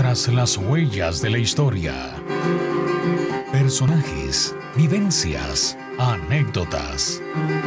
Tras las huellas de la historia. Personajes, vivencias, anécdotas.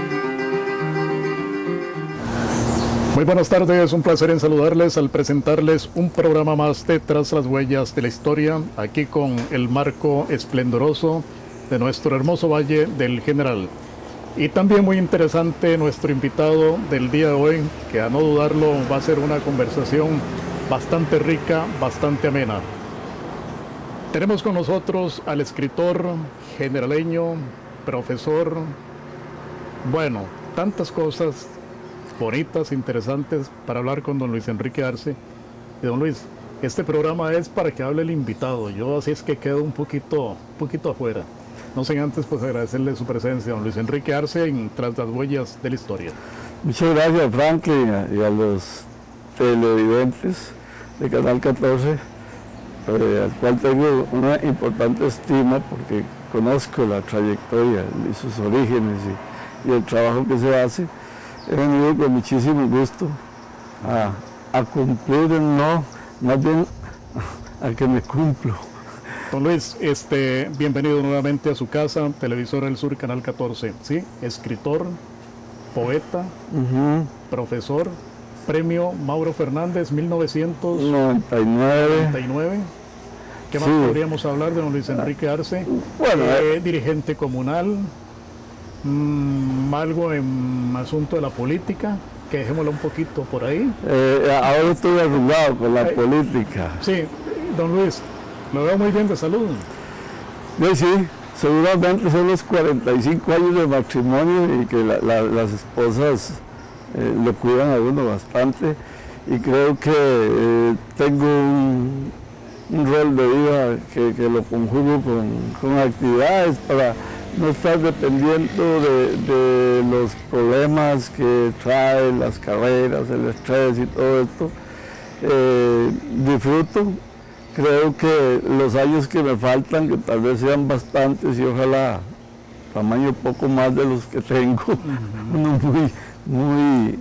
Muy buenas tardes, un placer en saludarles al presentarles un programa más de Tras las huellas de la historia, aquí con el marco esplendoroso de nuestro hermoso Valle del General. Y también muy interesante nuestro invitado del día de hoy, que a no dudarlo va a ser una conversación bastante rica, bastante amena. Tenemos con nosotros al escritor generaleño, profesor, bueno, tantas cosas bonitas, interesantes para hablar con don Luis Enrique Arce. Y don Luis, este programa es para que hable el invitado, yo así es que quedo un poquito afuera. No sin antes pues agradecerle su presencia, don Luis Enrique Arce, en Tras las huellas de la historia. Muchas gracias, Franklin, y a los televidentes de Canal 14, al cual tengo una importante estima porque conozco la trayectoria y sus orígenes y el trabajo que se hace. He venido con muchísimo gusto a cumplir, no, más bien a que me cumplo. Don Luis, bienvenido nuevamente a su casa, Televisora del Sur, Canal 14, ¿sí? Escritor, poeta, profesor, premio Mauro Fernández, 1999. ¿Qué más podríamos hablar de don Luis Enrique Arce? Bueno, dirigente comunal, algo en asunto de la política, que dejémoslo un poquito por ahí. Ahora estoy arrugado con la política. Sí, don Luis, lo veo muy bien de salud. Sí, seguramente son los 45 años de matrimonio y que las esposas lo cuidan a uno bastante, y creo que tengo un rol de vida que lo conjugo con actividades para no estar dependiendo de los problemas que traen las carreras, el estrés y todo esto. Disfruto, creo que los años que me faltan, que tal vez sean bastantes y ojalá tamaño poco más de los que tengo, uno muy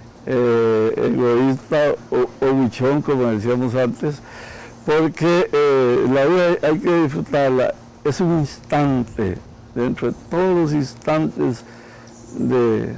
egoísta o buchón, como decíamos antes, porque la vida hay que disfrutarla, es un instante, dentro de todos los instantes del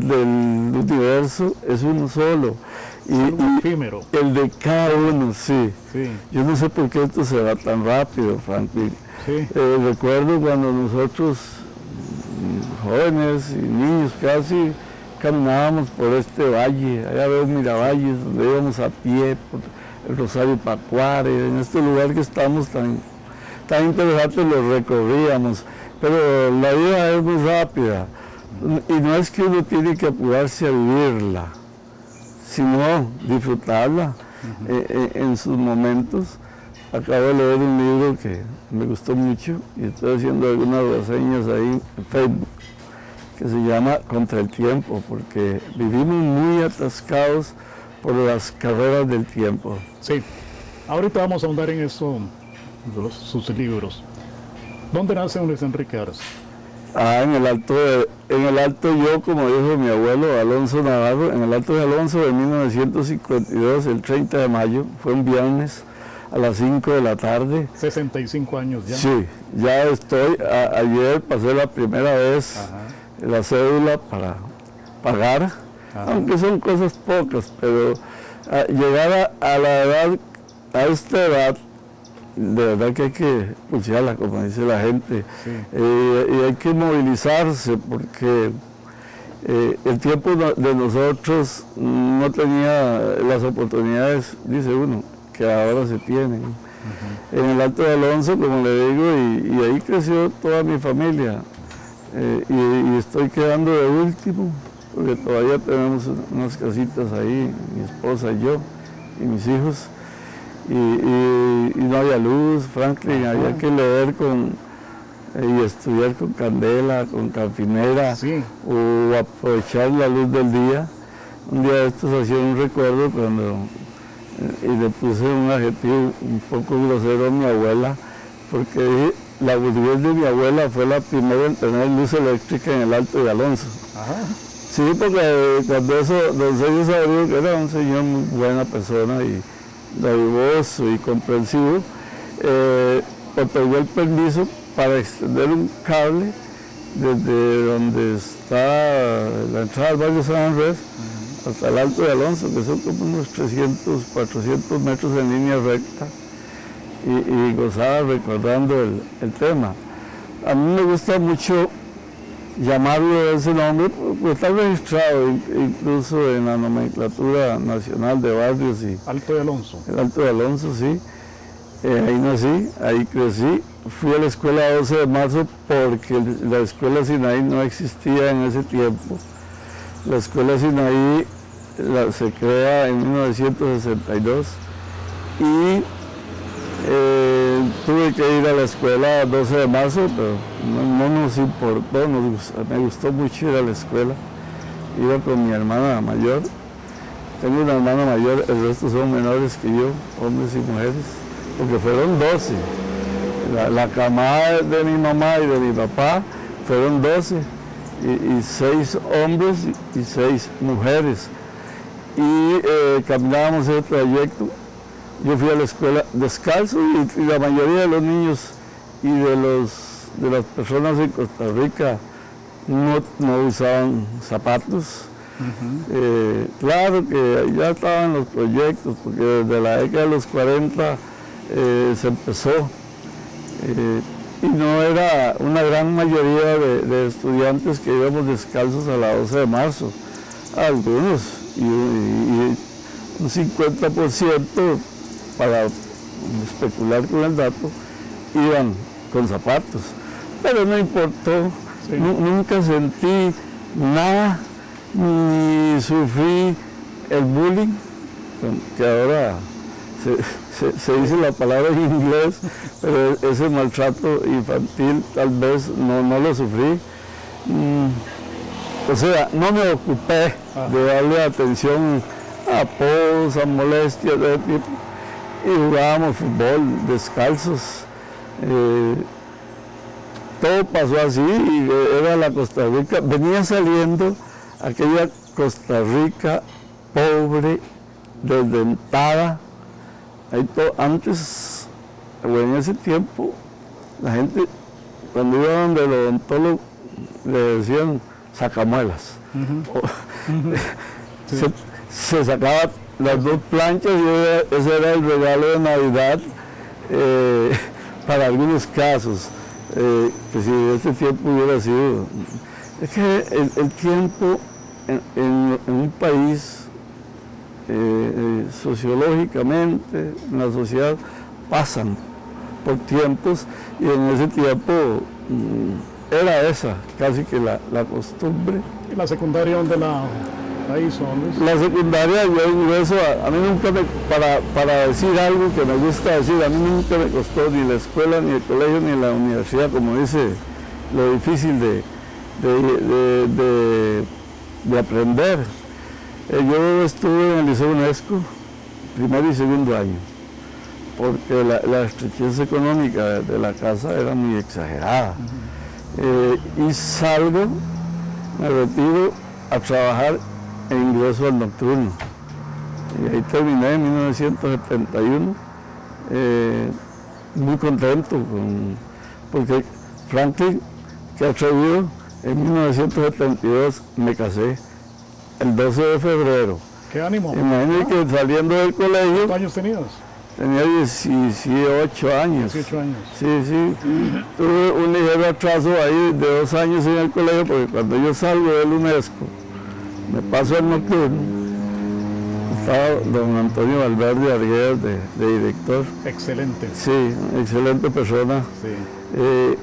universo es uno solo, y efímero. El de cada uno, sí. Yo no sé por qué esto se va tan rápido, Franklin. Sí. Recuerdo cuando nosotros, jóvenes y niños casi, caminábamos por este valle, allá veo Miravalles, donde íbamos a pie por el Rosario Pacuare, en este lugar que estamos tan interesante, lo recorríamos, pero la vida es muy rápida, y no es que uno tiene que apurarse a vivirla, sino disfrutarla en sus momentos. Acabo de leer un libro que me gustó mucho y estoy haciendo algunas reseñas ahí en Facebook, que se llama Contra el Tiempo, porque vivimos muy atascados por las carreras del tiempo. Sí, ahorita vamos a ahondar en eso, sus libros. ¿Dónde nace don Luis Enrique Arce? En el Alto Yo, como dijo mi abuelo Alonso Navarro, en el Alto de Alonso de 1952, el 30 de mayo, fue un viernes a las 5 de la tarde. 65 años ya. Sí, ya estoy, ayer pasé la primera vez la cédula para pagar, aunque son cosas pocas, pero llegar a la edad, a esta edad, de verdad que hay que pulsearla, como dice la gente, y hay que movilizarse, porque el tiempo de nosotros no tenía las oportunidades, dice uno, que ahora se tienen. En el Alto de Alonso, como le digo, y ahí creció toda mi familia, y estoy quedando de último, porque todavía tenemos unas casitas ahí, mi esposa y yo, y mis hijos, y no había luz, Franklin, había que leer y estudiar con candela, con canfinera, o aprovechar la luz del día. Un día de estos hacía un recuerdo y le puse un adjetivo un poco grosero a mi abuela, porque dije, la burgués de mi abuela fue la primera en tener luz eléctrica en el Alto de Alonso. Sí, porque cuando eso, don Celio sabía que era un señor muy buena persona y dadivoso y comprensivo, otorgó el permiso para extender un cable desde donde está la entrada al barrio San Andrés hasta el Alto de Alonso, que son como unos 300, 400 metros en línea recta, y gozaba recordando el tema. A mí me gusta mucho llamarlo de ese nombre, porque está registrado incluso en la nomenclatura nacional de barrios. Alto de Alonso. El Alto de Alonso, sí. Ahí nací, ahí crecí. Fui a la escuela 12 de marzo porque la escuela Sinaí no existía en ese tiempo. La escuela Sinaí se crea en 1962 y tuve que ir a la escuela 12 de marzo, pero no nos importó, me gustó mucho ir a la escuela. Iba con mi hermana mayor. Tengo una hermana mayor, el resto son menores que yo, hombres y mujeres, porque fueron 12. La camada de mi mamá y de mi papá fueron 12, y 6 hombres y 6 mujeres. Y caminábamos el trayecto. Yo fui a la escuela descalzo y la mayoría de los niños y de las personas en Costa Rica no usaban zapatos. Claro que ya estaban los proyectos, porque desde la década de los 40 se empezó. Y no era una gran mayoría de estudiantes que íbamos descalzos a la 12 de marzo. Algunos, y un 50%, para especular con el dato, iban con zapatos. Pero no importó, sí. Nunca sentí nada, ni sufrí el bullying, que ahora se dice la palabra en inglés, pero ese maltrato infantil tal vez no lo sufrí. O sea, no me ocupé de darle atención a apodos, a molestias de tipo, y jugábamos fútbol descalzos. Todo pasó así, y era la Costa Rica, venía saliendo aquella Costa Rica pobre, desdentada. Antes, o en ese tiempo, la gente, cuando iba donde el odontólogo, le decían sacamuelas. Se sacaba las 2 planchas y ese era el regalo de Navidad para algunos casos, que si este tiempo hubiera sido... Es que el tiempo en un país, sociológicamente, en la sociedad, pasan por tiempos, y en ese tiempo era esa casi que la costumbre. ¿Y la secundaria dónde la hizo, Luis? La secundaria, yo ingreso, a mí nunca para decir algo que me gusta decir, a mí nunca me costó ni la escuela, ni el colegio, ni la universidad, como dice, lo difícil de aprender. Yo estuve en el Liceo UNESCO, primer y segundo año, porque la estrechez económica de la casa era muy exagerada. Y salgo, me retiro a trabajar e ingreso al nocturno. Y ahí terminé en 1971, muy contento, porque Franklin, que atrevido, en 1972 me casé. El 12 de febrero. ¿Qué ánimo? Imagínate que saliendo del colegio... ¿Cuántos años tenías? Tenía 18 años. 18 años. Sí. Tuve un ligero atraso ahí de 2 años en el colegio, porque cuando yo salgo del UNESCO, me paso al nocturno, estaba don Antonio Valverde Arguedas de director. Excelente. Sí, excelente persona. Sí.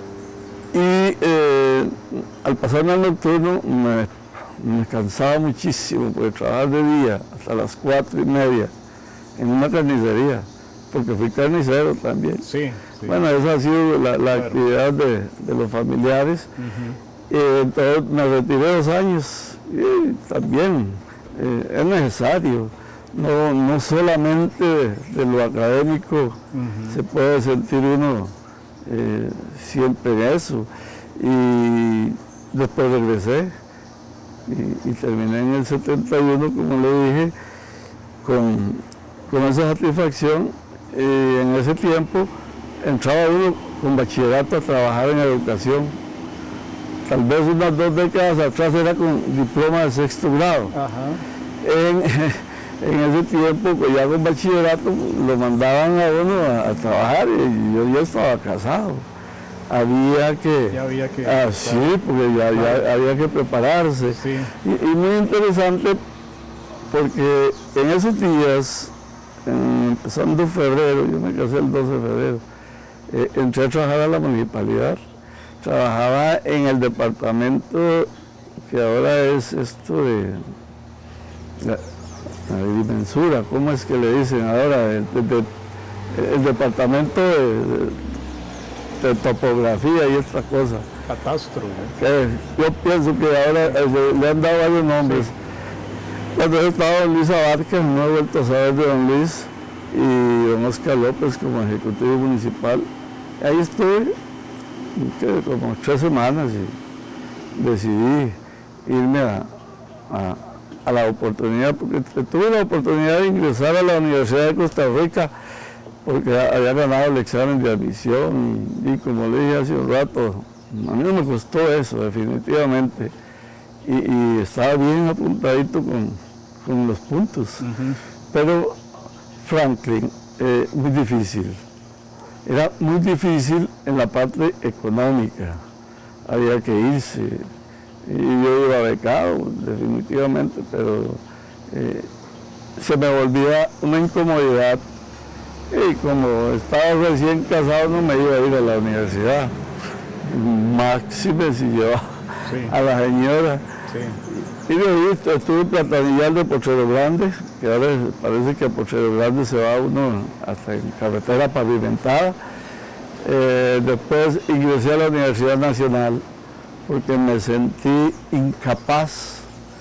Al pasarme al nocturno, me cansaba muchísimo, porque trabajar de día hasta las 4:30 en una carnicería, porque fui carnicero también. Sí. Bueno, esa ha sido la actividad de los familiares. Entonces me retiré 2 años y también es necesario. No solamente de lo académico se puede sentir uno siempre en eso. Y después regresé. Y terminé en el 71, como le dije, con esa satisfacción, y en ese tiempo entraba uno con bachillerato a trabajar en educación. Tal vez unas 2 décadas atrás era con diploma de 6º grado. En ese tiempo, pues ya con bachillerato, lo mandaban a uno a trabajar, y yo ya estaba casado. Había que... sí, porque ya había que prepararse. Sí. Y muy interesante, porque en esos días, empezando febrero, yo me casé el 12 de febrero, entré a trabajar a la municipalidad. Trabajaba en el departamento que ahora es esto de la agrimensura, ¿cómo es que le dicen ahora? El departamento de topografía y esta cosa. Catastro. Yo pienso que ahora le han dado varios nombres. Sí. Cuando he estado don Luis Abarca, no he vuelto a saber de don Luis, y don Oscar López como ejecutivo municipal. Ahí estuve como 3 semanas y decidí irme a la oportunidad, porque tuve la oportunidad de ingresar a la Universidad de Costa Rica porque había ganado el examen de admisión, y como le dije hace un rato, a mí no me costó eso definitivamente, y estaba bien apuntadito con los puntos. Pero Franklin, muy difícil. Era muy difícil en la parte económica, había que irse, y yo iba becado definitivamente, pero se me volvía una incomodidad, y como estaba recién casado no me iba a ir a la universidad, máxime si llevaba a la señora. Sí. Y de ahí estuve platanillando Potrero Grande, que ahora parece que a Potrero Grande se va uno hasta en carretera pavimentada. Después ingresé a la Universidad Nacional porque me sentí incapaz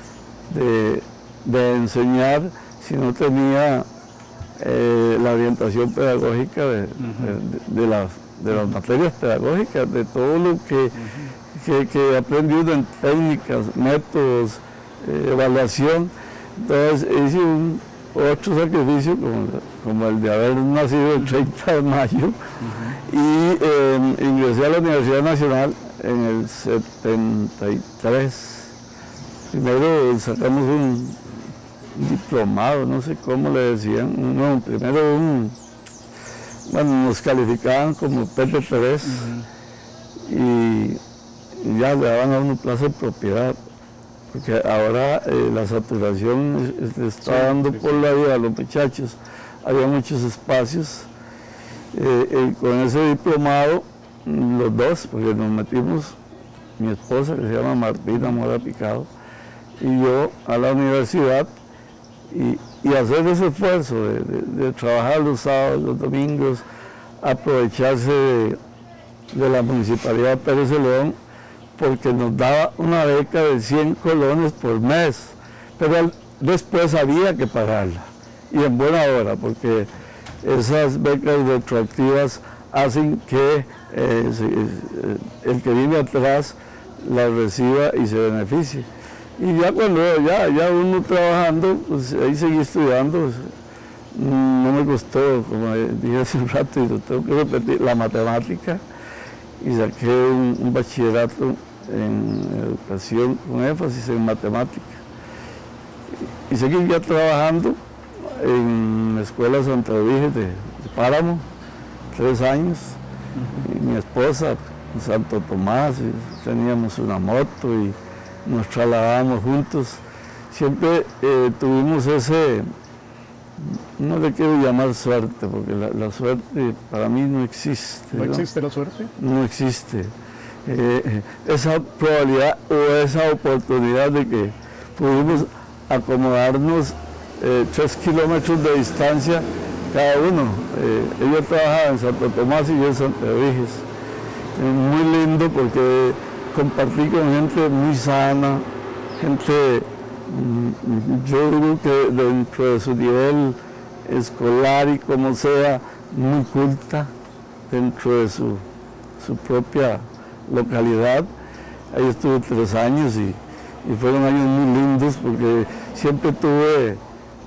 de enseñar si no tenía la orientación pedagógica de las materias pedagógicas, de todo lo que he aprendido en técnicas, métodos, evaluación. Entonces hice otro sacrificio como el de haber nacido el 30 de mayo y ingresé a la Universidad Nacional en el 73. Primero sacamos un diplomado, no sé cómo le decían, no, primero bueno, nos calificaban como PT3 y ya le daban a uno plaza de propiedad, porque ahora la saturación está dando por la vida a los muchachos, había muchos espacios, con ese diplomado, los dos, porque nos metimos, mi esposa que se llama Martina Mora Picado, y yo a la universidad, y hacer ese esfuerzo de trabajar los sábados, los domingos, aprovecharse de la Municipalidad de Pérez de León, porque nos daba una beca de 100 colones por mes, pero después había que pagarla, y en buena hora, porque esas becas retroactivas hacen que el que viene atrás la reciba y se beneficie. Y ya cuando ya uno trabajando, pues ahí seguí estudiando, pues, no me costó, como dije hace un rato, y lo tengo que repetir, la matemática, y saqué un bachillerato en educación con énfasis en matemática. Y seguí ya trabajando en la Escuela Santa Edvige de Páramo, 3 años, y mi esposa en Santo Tomás, y teníamos una moto y nos trasladábamos juntos. Siempre tuvimos ese, no le quiero llamar suerte, porque la suerte para mí no existe. ¿No existe la suerte? No existe. Esa probabilidad o esa oportunidad de que pudimos acomodarnos 3 kilómetros de distancia cada uno. Ella trabajaba en Santo Tomás y yo en Santa Edvige. Muy lindo porque compartí con gente muy sana, gente, yo digo que dentro de su nivel escolar y como sea, muy culta dentro de su propia localidad. Ahí estuve 3 años y fueron años muy lindos porque siempre tuve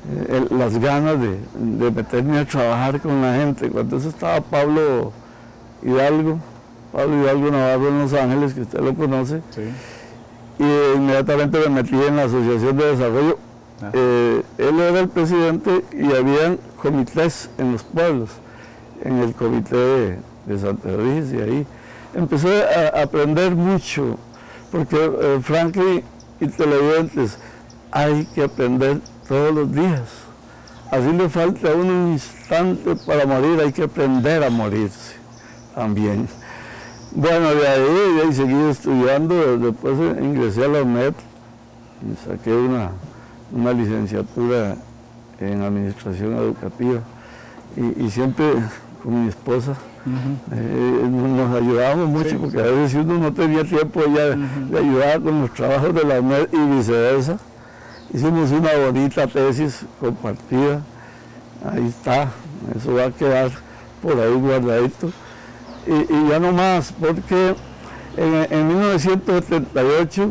las ganas de meterme a trabajar con la gente. Cuando eso estaba Pablo Hidalgo Navarro en Los Ángeles, que usted lo conoce, sí. Y inmediatamente me metí en la Asociación de Desarrollo. Él era el presidente y habían comités en los pueblos, en el comité de Santa Luis, y ahí empecé a aprender mucho, porque Franklin y televidentes, hay que aprender todos los días. Así le falta a uno un instante para morir, hay que aprender a morirse también. Bueno, de ahí seguí estudiando, después ingresé a la UNED, saqué una licenciatura en administración educativa y siempre con mi esposa nos ayudábamos mucho, sí, porque a veces si uno no tenía tiempo ella le ayudaba con los trabajos de la UNED y viceversa. Hicimos una bonita tesis compartida, ahí está, eso va a quedar por ahí guardadito. Y ya no más, porque en 1978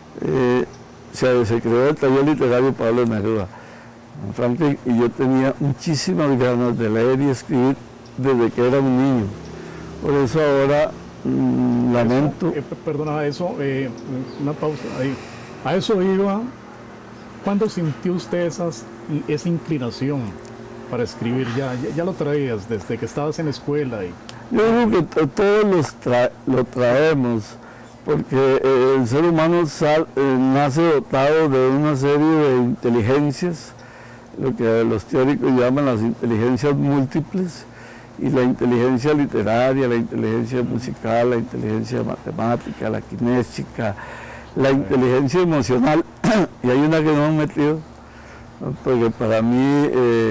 se creó el taller literario Pablo Neruda. Franklin y yo tenía muchísimas ganas de leer y escribir desde que era un niño. Por eso ahora lamento... Perdona, una pausa ahí. A eso iba. ¿Cuándo sintió usted esa inclinación para escribir? ¿Ya lo traías desde que estabas en la escuela? Yo creo que todos lo traemos, porque el ser humano nace dotado de una serie de inteligencias, lo que los teóricos llaman las inteligencias múltiples, y la inteligencia literaria, la inteligencia musical, la inteligencia matemática, la kinésica, la inteligencia emocional, y hay una que no hemos metido, porque para mí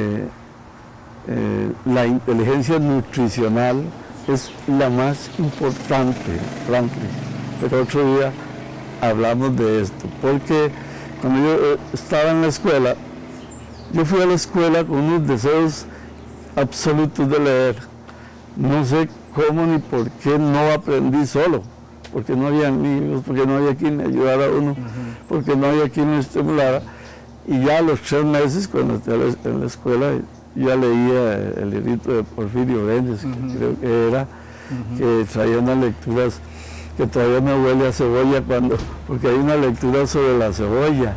la inteligencia nutricional es la más importante, Franklin. Pero otro día hablamos de esto, porque cuando yo estaba en la escuela, yo fui a la escuela con unos deseos absolutos de leer. No sé cómo ni por qué no aprendí solo, porque no había libros, porque no había quien me ayudara a uno, porque no había quien me estimulara. Y ya a los 3 meses, cuando estaba en la escuela, ya leía el librito de Porfirio Reyes, que creo que era, que traía unas lecturas que todavía me huele a cebolla, porque hay una lectura sobre la cebolla.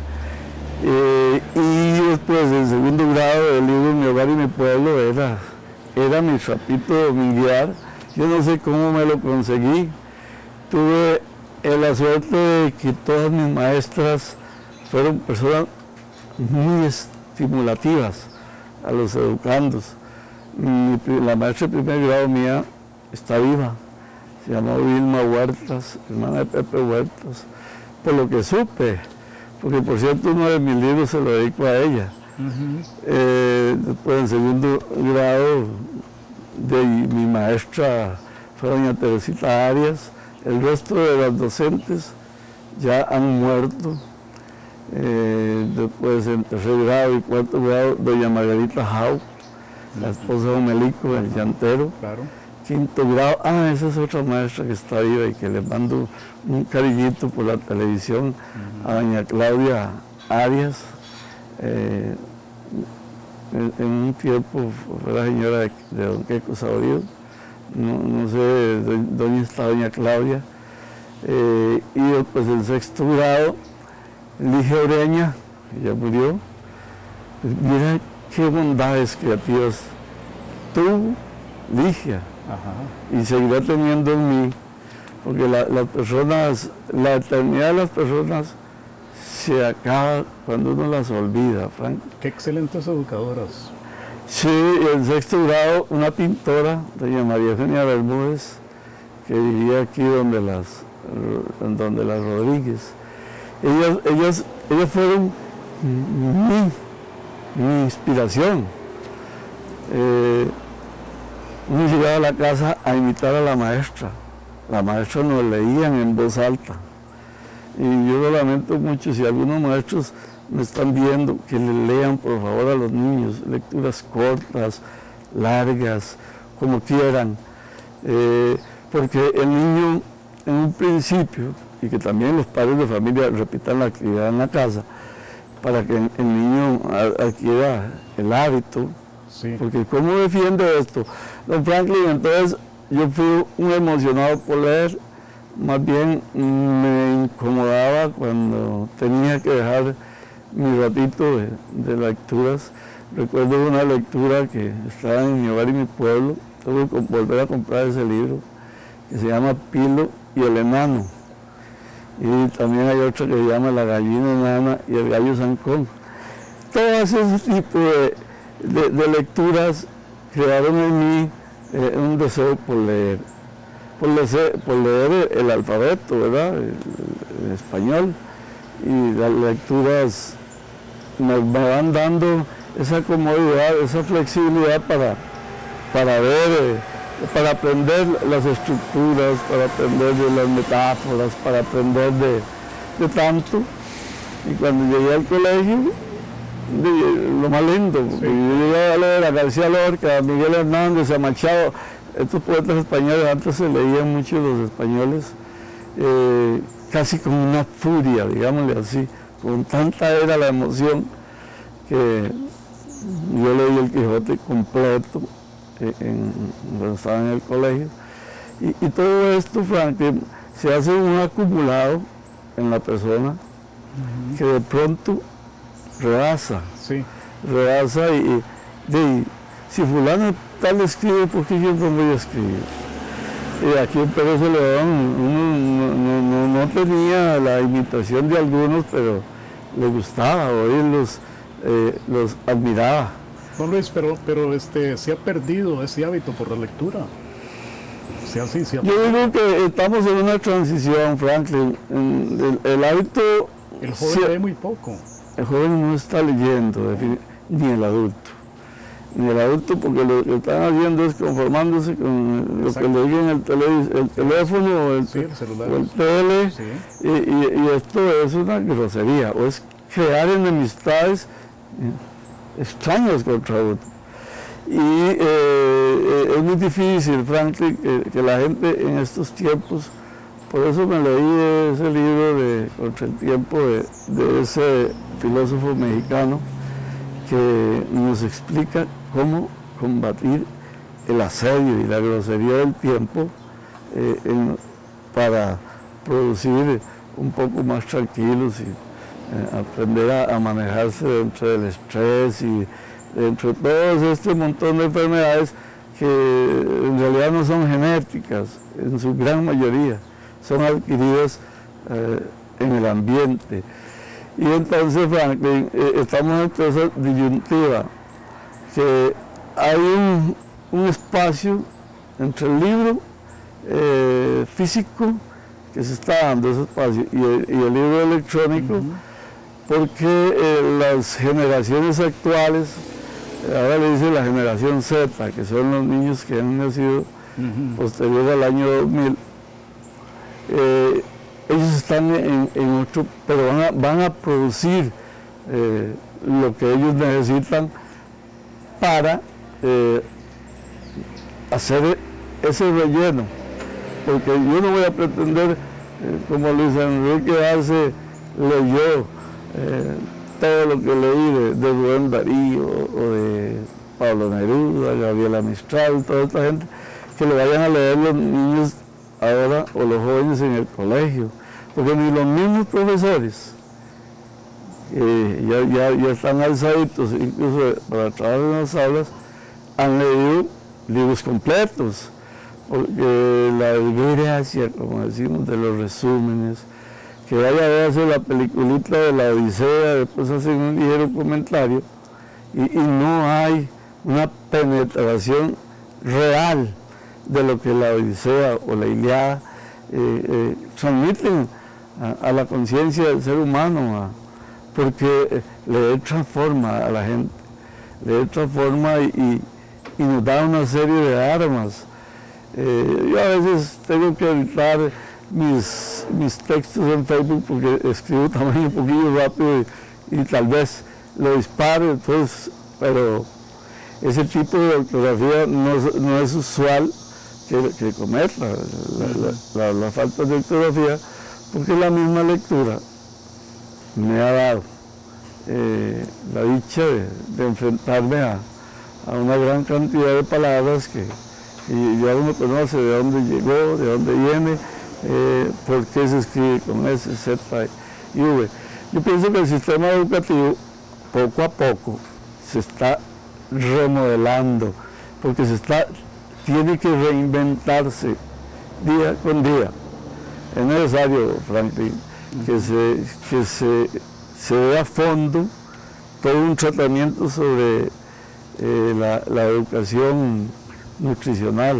Y después, en segundo grado, el libro Mi Hogar y Mi Pueblo era mi trapito, mi guiar. Yo no sé cómo me lo conseguí. Tuve la suerte de que todas mis maestras fueron personas muy estimulativas a los educandos. La maestra de primer grado mía está viva, se llamó Vilma Huertas, hermana de Pepe Huertas, por lo que supe, porque por cierto uno de mis libros se lo dedico a ella. Después en segundo grado mi maestra fue doña Teresita Arias. El resto de las docentes ya han muerto. Después en tercer grado y cuarto grado, doña Margarita Jau, la esposa de Melico, el llantero. Claro. Quinto grado, esa es otra maestra que está viva y que le mando un cariñito por la televisión, a doña Claudia Arias. En un tiempo fue la señora de don Queco Saborido, no sé dónde está doña Claudia. Y después en sexto grado, Ligia Ureña, que ya murió. Pues mira qué bondades creativas tuvo Ligia. Y seguirá teniendo en mí, porque la eternidad de las personas se acaba cuando uno las olvida, Frank. Qué excelentes educadoras. Sí, en sexto grado, una pintora, doña María Eugenia Bermúdez, que vivía aquí donde las Rodríguez. Ellas fueron mi inspiración. Uno llegaba a la casa a imitar a la maestra. La maestra nos leían en voz alta. Y yo lo lamento mucho, si algunos maestros me están viendo, que le lean por favor a los niños, lecturas cortas, largas, como quieran. Porque el niño en un principio, y que también los padres de familia repitan la actividad en la casa, para que el niño adquiera el hábito. Sí. Porque ¿cómo defiende esto? Don Franklin, entonces yo fui un emocionado por leer, más bien me incomodaba cuando tenía que dejar mi ratito de lecturas. Recuerdo una lectura que estaba en mi hogar y mi pueblo, tuve que volver a comprar ese libro, que se llama Pilo y el enano. Y también hay otra que se llama La gallina enana y el gallo zancón. Todos ese tipo de lecturas crearon en mí un deseo por leer el alfabeto, ¿verdad? El español, y las lecturas me van dando esa comodidad, esa flexibilidad para ver, para aprender las estructuras, para aprender de las metáforas, para aprender de tanto. Y cuando llegué al colegio, lo más lindo, porque yo llegué a leer a García Lorca, a Miguel Hernández, a Machado, estos poetas españoles. Antes se leían mucho los españoles, casi con una furia, digámosle así, con tanta era la emoción que yo leí el Quijote completo cuando estaba en el colegio. Y todo esto, Franklin, se hace un acumulado en la persona que de pronto rebasa, y si fulano tal escribe, ¿por qué yo no voy a escribir? Y aquí en Pérez Celedón uno no tenía la imitación de algunos, pero le gustaba oírlos, los admiraba. Don Luis, pero se ha perdido ese hábito por la lectura. Yo digo que estamos en una transición, Franklin. El hábito... El joven lee muy poco. El joven no está leyendo, ni el adulto. Ni el adulto, porque lo que están haciendo es conformándose con lo que leyen el teléfono o el celular, o el tele. Sí. Y esto es una grosería, o es crear enemistades extrañas contra otro. Y es muy difícil, Franklin, que la gente en estos tiempos. Por eso me leí ese libro de Contra el Tiempo de ese filósofo mexicano que nos explica cómo combatir el asedio y la grosería del tiempo para producir un poco más tranquilos y aprender a manejarse dentro del estrés y dentro de todo este montón de enfermedades que en realidad no son genéticas, en su gran mayoría son adquiridas en el ambiente. Y entonces, Franklin, estamos en esa disyuntiva, que hay un espacio entre el libro físico, que se está dando ese espacio, y el libro electrónico, porque las generaciones actuales, ahora le dice la generación Z, que son los niños que han nacido posterior al año 2000, ellos están en otro, pero van a producir lo que ellos necesitan para hacer ese relleno, porque yo no voy a pretender, como Luis Enrique Arce leyó todo lo que leí de Rubén Darío o de Pablo Neruda, Gabriela Mistral, toda esta gente, que lo vayan a leer los niños ahora o los jóvenes en el colegio, porque ni los mismos profesores ya están alzaditos, incluso para trabajar en las aulas, han leído libros completos, porque la desgracia, como decimos, de los resúmenes, que vaya a verse la peliculita de la Odisea, después hacen un ligero comentario, y no hay una penetración real de lo que la Odisea o la Ilíada transmiten a la conciencia del ser humano, porque le transforma a la gente, le transforma y nos da una serie de armas. Yo a veces tengo que editar mis textos en Facebook porque escribo también un poquillo rápido y tal vez lo dispare, entonces, pero ese tipo de ortografía no es usual que cometa la falta de ortografía, porque la misma lectura me ha dado la dicha de enfrentarme a una gran cantidad de palabras que ya uno conoce de dónde llegó, de dónde viene, por qué se escribe con S, Z y V. Yo pienso que el sistema educativo poco a poco se está remodelando, porque tiene que reinventarse día con día. Es necesario, Franklin, que se dé a fondo todo un tratamiento sobre la educación nutricional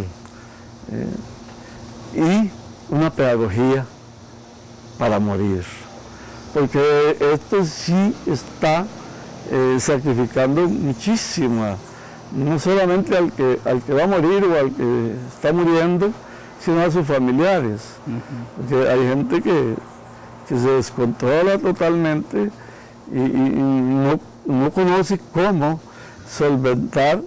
y una pedagogía para morir, porque esto sí está sacrificando muchísimo, no solamente al que va a morir o al que está muriendo, sino a sus familiares, porque hay gente que se descontrola totalmente y no conoce cómo solventar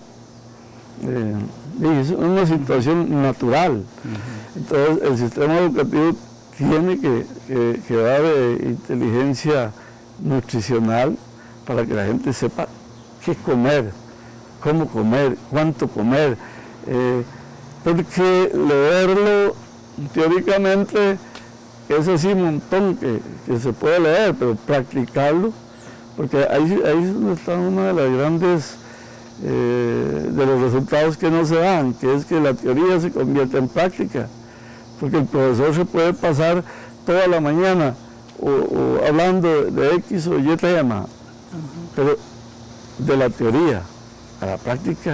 es una situación natural. Entonces el sistema educativo tiene que dar inteligencia nutricional para que la gente sepa qué comer, cómo comer, cuánto comer, porque leerlo teóricamente es así un montón que se puede leer, pero practicarlo, porque ahí es donde está una de las grandes de los resultados que no se dan, que es que la teoría se convierte en práctica, porque el profesor se puede pasar toda la mañana o hablando de X o Y tema, pero de la teoría a la práctica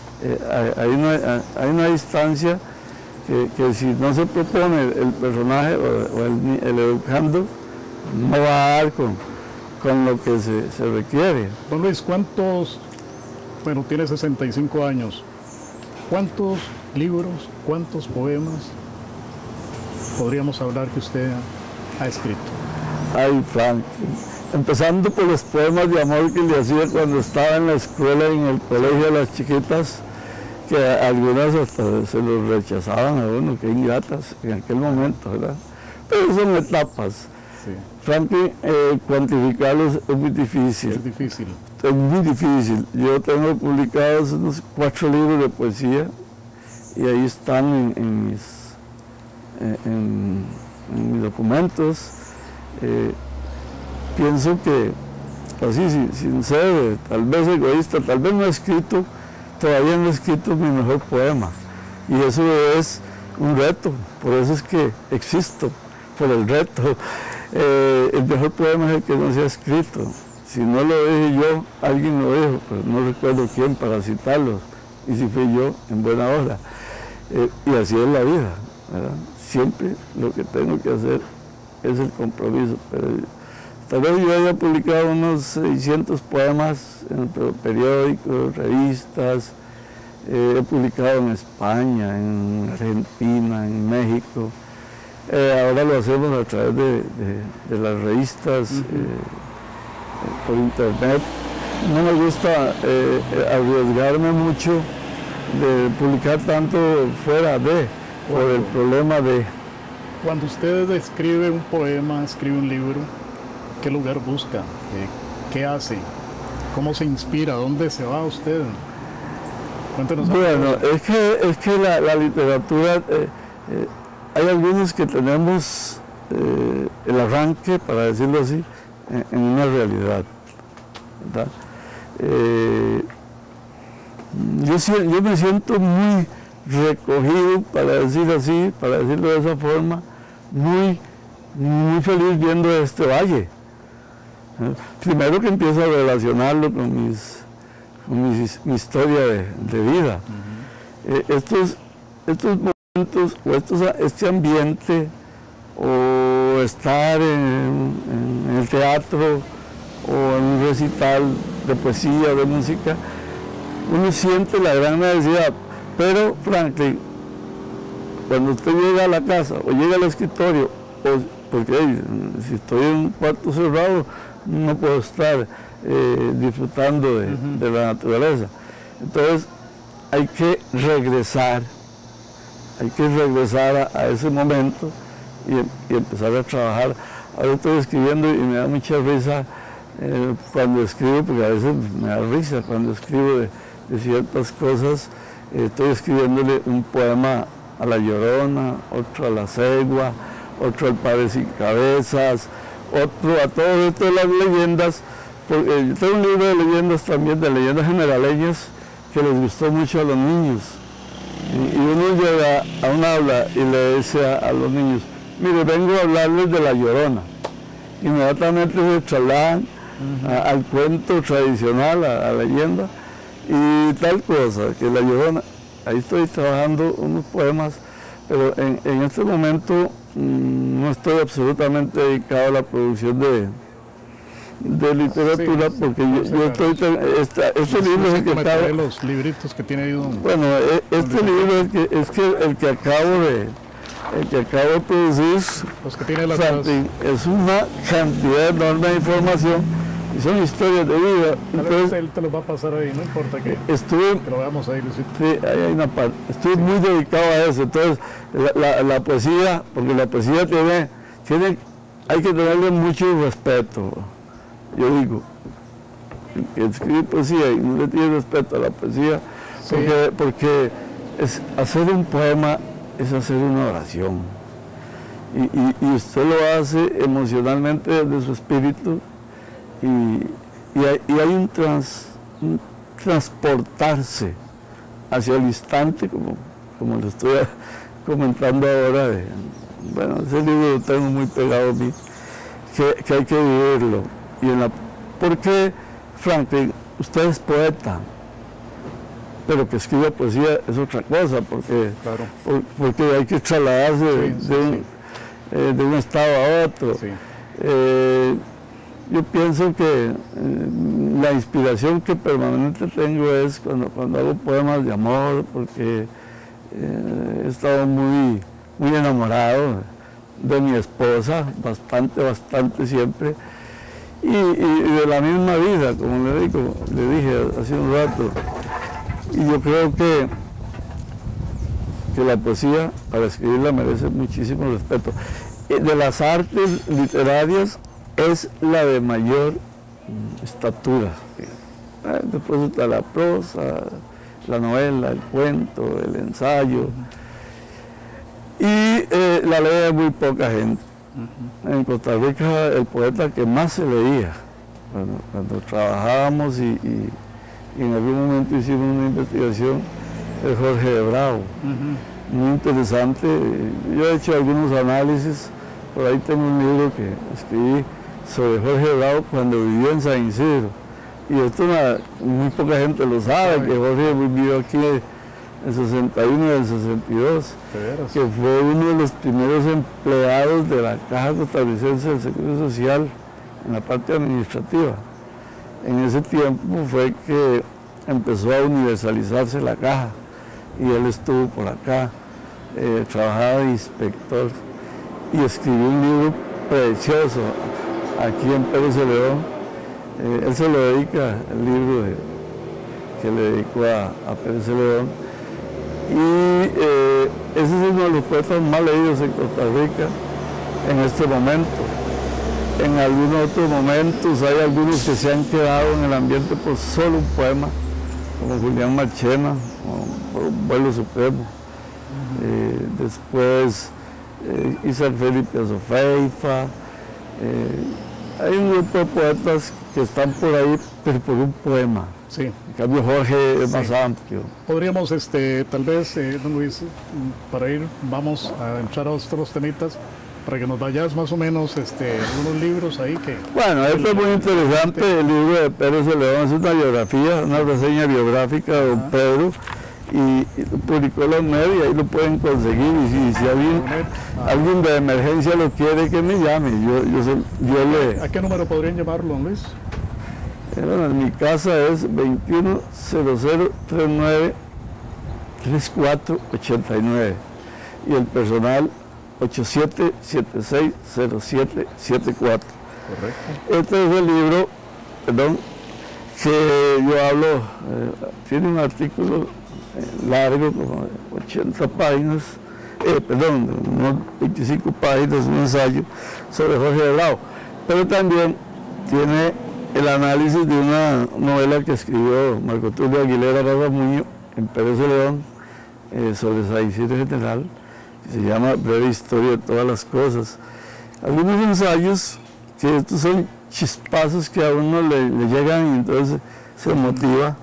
hay una distancia que si no se propone el personaje o el educando, no va a dar con lo que se requiere. Don Luis, bueno, tiene 65 años, ¿cuántos libros, cuántos poemas podríamos hablar que usted ha escrito? Ay, Frank, empezando por los poemas de amor que le hacía cuando estaba en la escuela, en el colegio de las chiquitas, que algunas hasta se los rechazaban a uno, que ingratas en aquel momento, ¿verdad? Pero son etapas. Sí. Franklin, cuantificarlos es muy difícil. Es difícil. Es muy difícil. Yo tengo publicados unos 4 libros de poesía y ahí están en mis documentos. Pienso que, así sin ser tal vez egoísta, tal vez no he escrito, todavía no he escrito mi mejor poema. Y eso es un reto, por eso es que existo, por el reto. El mejor poema es el que no se ha escrito. Si no lo dije yo, alguien lo dijo, pero no recuerdo quién para citarlo. Y si fui yo, en buena hora. Y así es la vida, ¿verdad? Siempre lo que tengo que hacer es el compromiso. Pero tal vez yo haya publicado unos 600 poemas en periódicos, revistas. He publicado en España, en Argentina, en México. Ahora lo hacemos a través de las revistas, por internet. No me gusta arriesgarme mucho de publicar tanto fuera por el problema de... Cuando usted escribe un poema, escribe un libro, ¿qué lugar busca? ¿Qué hace? ¿Cómo se inspira? ¿Dónde se va usted? Cuéntenos. Bueno, es que la literatura... hay algunos que tenemos el arranque, para decirlo así, en una realidad, ¿verdad? Yo me siento muy recogido, para decir así, para decirlo de esa forma, muy feliz viendo este valle. Primero que empiezo a relacionarlo con mi historia de vida. Estos momentos o este ambiente o estar en el teatro o en un recital de poesía o de música, uno siente la gran necesidad, pero Franklin, cuando usted llega a la casa o llega al escritorio, porque si estoy en un cuarto cerrado no puedo estar disfrutando de la naturaleza, entonces hay que regresar a ese momento y empezar a trabajar. Ahora estoy escribiendo y me da mucha risa cuando escribo, porque a veces me da risa cuando escribo de ciertas cosas, estoy escribiéndole un poema a La Llorona, otro a La Cegua, otro al Padre Sin Cabezas, otro a todas estas las leyendas, porque yo tengo un libro de leyendas también, de leyendas generaleñas, que les gustó mucho a los niños. Y uno llega a un aula y le dice a los niños, mire, vengo a hablarles de La Llorona. Inmediatamente se trasladan al cuento tradicional, a la leyenda, y tal cosa, que La Llorona. Ahí estoy trabajando unos poemas, pero en este momento no estoy absolutamente dedicado a la producción de literatura, sí, porque yo estoy... Este libro es el que acabo... los libritos que tiene ahí Bueno, este libro es el que acabo de producir, los que tiene es una cantidad enorme de información y son historias de vida. Entonces él te lo va a pasar ahí, no importa que lo veamos ahí, Luisito. Sí, ahí hay una parte. Estoy muy dedicado a eso. Entonces la poesía, porque la poesía hay que tenerle mucho respeto. Yo digo, el que escribe poesía y no le tiene respeto a la poesía, sí, porque hacer un poema es hacer una oración. Y usted lo hace emocionalmente desde su espíritu y hay un transportarse hacia el instante, como lo estoy comentando ahora. Bueno, ese libro lo tengo muy pegado a mí, que hay que vivirlo. Porque, Franklin, usted es poeta, pero que escriba poesía es otra cosa, porque hay que trasladarse de un estado a otro. Sí. Yo pienso que la inspiración que permanente tengo es cuando hago poemas de amor, porque he estado muy enamorado de mi esposa, bastante siempre. Y de la misma vida, como le dije hace un rato. Y yo creo que la poesía, para escribirla, merece muchísimo respeto. De las artes literarias es la de mayor estatura. Después está la prosa, la novela, el cuento, el ensayo. Y la lee muy poca gente. En Costa Rica el poeta que más se leía, cuando trabajábamos y en algún momento hicimos una investigación, es Jorge de Bravo. Muy interesante. Yo he hecho algunos análisis, por ahí tengo un libro que escribí sobre Jorge de Bravo cuando vivió en San Isidro. Y esto muy poca gente lo sabe, que Jorge vivió aquí en el 61 y el 62, que fue uno de los primeros empleados de la Caja Costarricense del Seguro Social en la parte administrativa. En ese tiempo fue que empezó a universalizarse la caja y él estuvo por acá, trabajaba de inspector y escribió un libro precioso aquí en Pérez de León. Él se lo dedica, el libro que le dedicó a Pérez de León. Y ese es uno de los poetas más leídos en Costa Rica en este momento. En algunos otros momentos hay algunos que se han quedado en el ambiente por solo un poema, como Julián Marchena, por un vuelo supremo. Después Isaac Felipe Azofeifa. Hay un grupo de poetas que están por ahí, pero por un poema. Sí. En cambio Jorge es más amplio. Podríamos, tal vez, don Luis, para ir, vamos a entrar a otros temitas, para que nos vayas más o menos algunos libros ahí que... Bueno, esto es muy interesante, el libro de Pérez de León es una biografía, una reseña biográfica de don Pedro, y publicó la UNED y ahí lo pueden conseguir, y si alguien de emergencia lo quiere, que me llame, yo le... ¿A qué número podrían llamarlo, don Luis? Bueno, en mi casa es 210039-3489 y el personal 87760774. Correcto. Este es el libro, que yo hablo, tiene un artículo largo, como 80 páginas, unos 25 páginas, un ensayo sobre Jorge de Bravo, pero también tiene el análisis de una novela que escribió Marco Tulio Aguilera Garramuño en Pérez de León sobre San Isidro General, que se llama Breve Historia de Todas las Cosas. Algunos ensayos, que estos son chispazos que a uno le llegan y entonces se motiva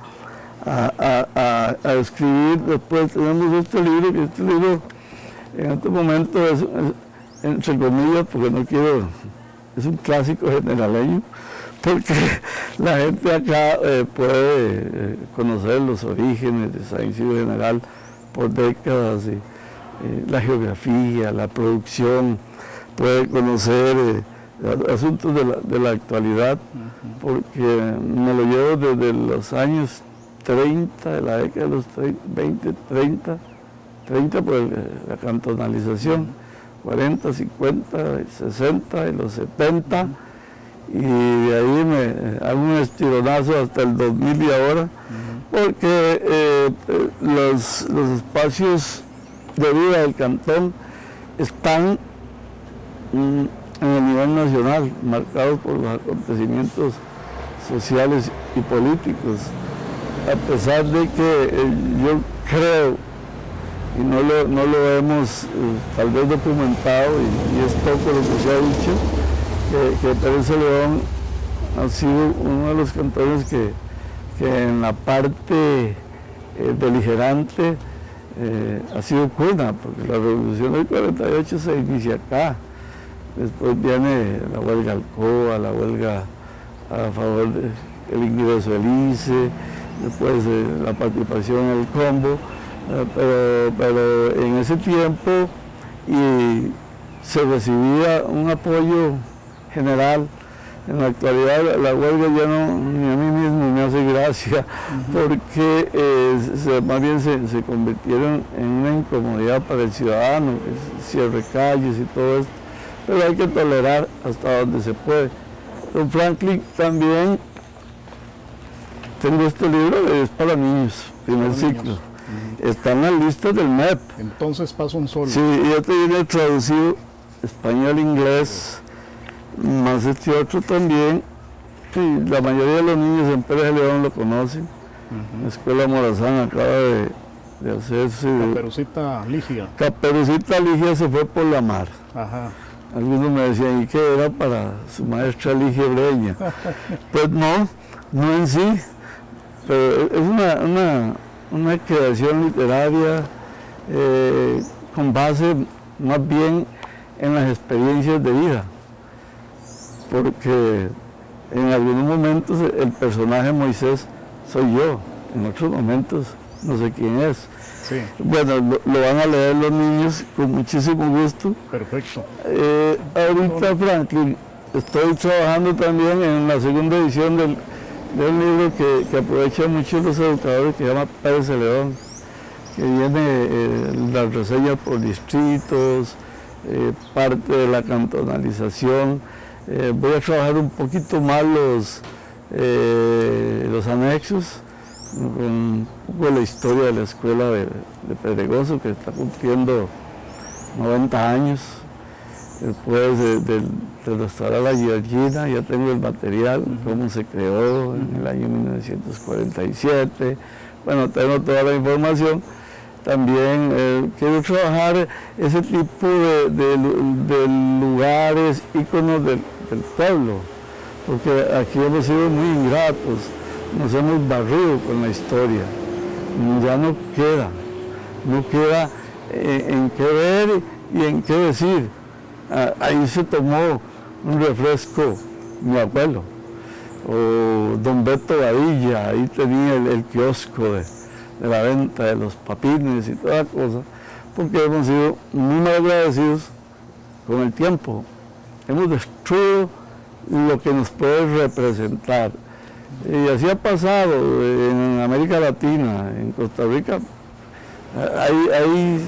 a escribir. Después tenemos este libro, que este libro en este momento es entre comillas, porque no quiero, es un clásico generaleño, porque la gente acá puede conocer los orígenes de San Isidro General por décadas, la geografía, la producción, puede conocer asuntos de la actualidad, porque me lo llevo desde los años 30, de la década de los 20, 30 por la cantonalización, 40, 50, 60 y los 70, y de ahí me hago un estironazo hasta el 2000 y ahora, porque los espacios de vida del cantón están en el nivel nacional, marcados por los acontecimientos sociales y políticos, a pesar de que yo creo, y no lo hemos tal vez documentado, y es poco lo que se ha dicho, que Pérez de León ha sido uno de los cantones que en la parte beligerante ha sido cuna, porque la revolución del 48 se inicia acá. Después viene la huelga Alcoa, la huelga a favor del ingreso del ICE, después la participación en el Combo, pero en ese tiempo se recibía un apoyo general. En la actualidad la huelga ya no, ni a mí mismo me hace gracia, porque más bien se convirtieron en una incomodidad para el ciudadano, que cierre calles y todo esto, pero hay que tolerar hasta donde se puede. Don Franklin, también tengo este libro, es para niños, primer ciclo. Está en la lista del MEP. Entonces pasa un solo. Sí, y este viene traducido español-inglés, más este otro también. Sí, la mayoría de los niños en Pérez de León lo conocen. La Escuela Morazán acaba de hacerse. Caperucita Ligia. Caperucita Ligia se fue por la mar. Ajá. Algunos me decían, ¿y qué era para su maestra Ligia Breña? Pues no en sí, pero es una creación literaria con base más bien en las experiencias de vida, porque en algunos momentos el personaje Moisés soy yo, en otros momentos no sé quién es. Sí. Bueno, lo van a leer los niños con muchísimo gusto. Perfecto. Ahorita, Franklin, estoy trabajando también en la segunda edición del libro que aprovechan mucho los educadores, que se llama Pérez de León, que viene las reseñas por distritos, parte de la cantonalización. Voy a trabajar un poquito más los anexos, con un poco de la historia de la escuela de Pedregoso, que está cumpliendo 90 años. Después de restaurar la Georgina, ya tengo el material, cómo se creó en el año 1947. Bueno, tengo toda la información. También quiero trabajar ese tipo de lugares, íconos del pueblo, porque aquí hemos sido muy ingratos, nos hemos barrido con la historia. Ya no queda en qué ver y en qué decir. Ahí se tomó un refresco mi abuelo, o don Beto Vadilla, ahí tenía el kiosco de la venta de los papines y toda cosa, porque hemos sido muy mal agradecidos con el tiempo. Hemos destruido lo que nos puede representar. Y así ha pasado en América Latina, en Costa Rica. Hay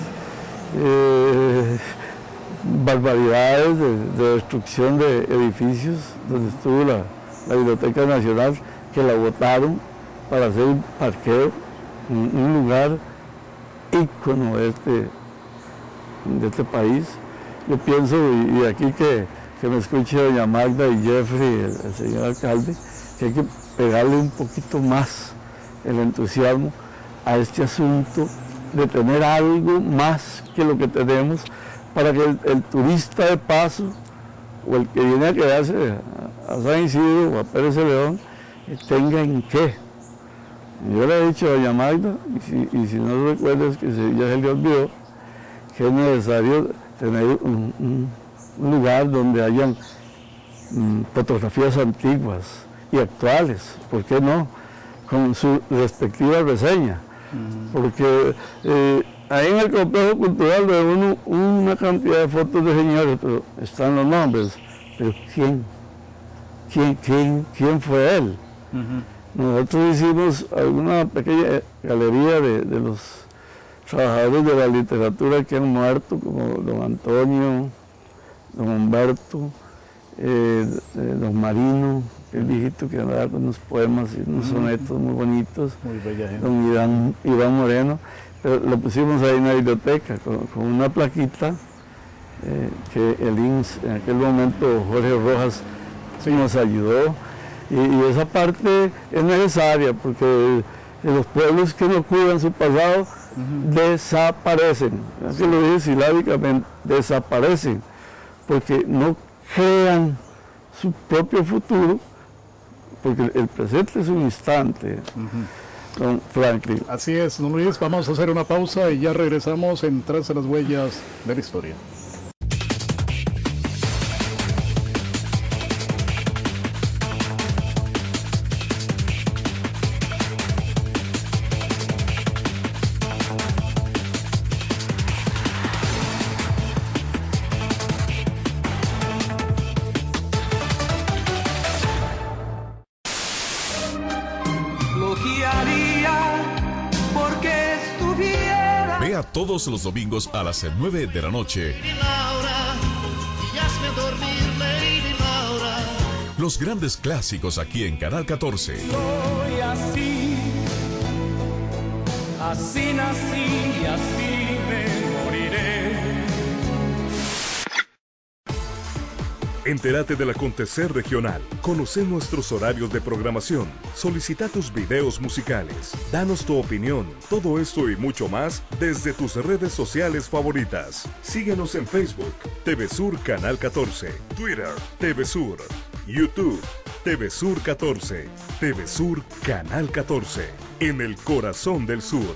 barbaridades de destrucción de edificios, donde estuvo la Biblioteca Nacional, que la botaron para hacer un parqueo, un lugar ícono de este país. Yo pienso, y aquí que me escuche doña Magda y Jeffrey, el señor alcalde, que hay que pegarle un poquito más el entusiasmo a este asunto de tener algo más que lo que tenemos para que el turista de paso o el que viene a quedarse a San Isidro o a Pérez de León tenga en qué. Yo le he dicho a doña Magda, y si no recuerdas que ya se le olvidó, que es necesario tener un lugar donde hayan fotografías antiguas y actuales, ¿por qué no? Con su respectiva reseña, porque ahí en el complejo cultural ve uno una cantidad de fotos de señores, pero están los nombres, pero ¿quién fue él? Nosotros hicimos alguna pequeña galería de los trabajadores de la literatura que han muerto, como don Antonio, don Humberto, don Marino, el viejito que andaba con unos poemas y unos sonetos muy bonitos, don Iván Moreno, pero lo pusimos ahí en la biblioteca con una plaquita que el INS, en aquel momento Jorge Rojas, nos ayudó, y esa parte es necesaria porque los pueblos que no cuidan su pasado desaparecen, así lo dice silábicamente, desaparecen, porque no crean su propio futuro, porque el presente es un instante, don Franklin. Así es, don Luis, vamos a hacer una pausa y ya regresamos en Tras las Huellas de la Historia. Todos los domingos a las 9 de la noche. Los grandes clásicos aquí en Canal 14. Soy así, así nací, así me moriré. Entérate del acontecer regional, conoce nuestros horarios de programación, solicita tus videos musicales, danos tu opinión, todo esto y mucho más desde tus redes sociales favoritas. Síguenos en Facebook, TV Sur Canal 14, Twitter, TV Sur, YouTube, TV Sur 14, TV Sur Canal 14, en el corazón del sur,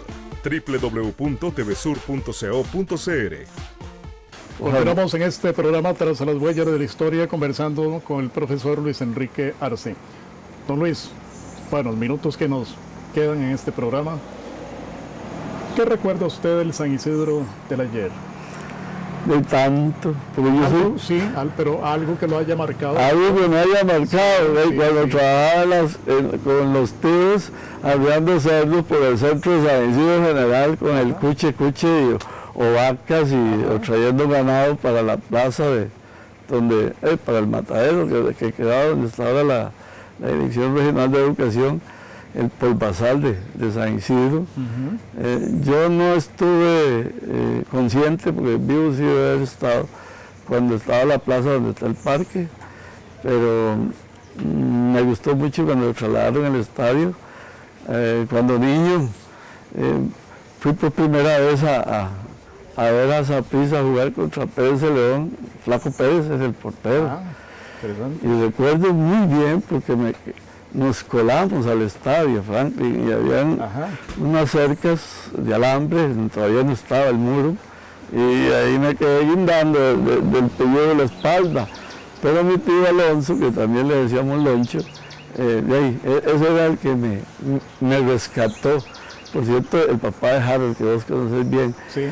www.tvsur.co.cr. Continuamos en este programa Tras las Huellas de la Historia, conversando con el profesor Luis Enrique Arce. Don Luis, bueno, los minutos que nos quedan en este programa, ¿qué recuerda usted del San Isidro del ayer? De tanto, porque yo ¿Algo? Sí, pero algo que lo haya marcado. Algo que me haya marcado, cuando trabajaba con los tíos, hablando cerdos por el centro de San Isidro General, con el cuche o vacas o trayendo ganado para la plaza para el matadero que quedaba donde está ahora la Dirección Regional de Educación, el polvazal de San Isidro. Yo no estuve consciente, porque vivo sí de haber estado cuando estaba la plaza donde está el parque, pero me gustó mucho cuando lo trasladaron al estadio. Cuando niño fui por primera vez a ver a Saprissa jugar contra Pérez de León. Flaco Pérez es el portero. Y recuerdo muy bien porque nos colamos al estadio, Franklin, y habían unas cercas de alambre, todavía no estaba el muro, y ahí me quedé guindando del pellejo de la espalda. Pero mi tío Alonso, que también le decíamos Loncho, ese era el que me rescató. Por cierto, el papá de Harold, que vos conocés bien. Sí.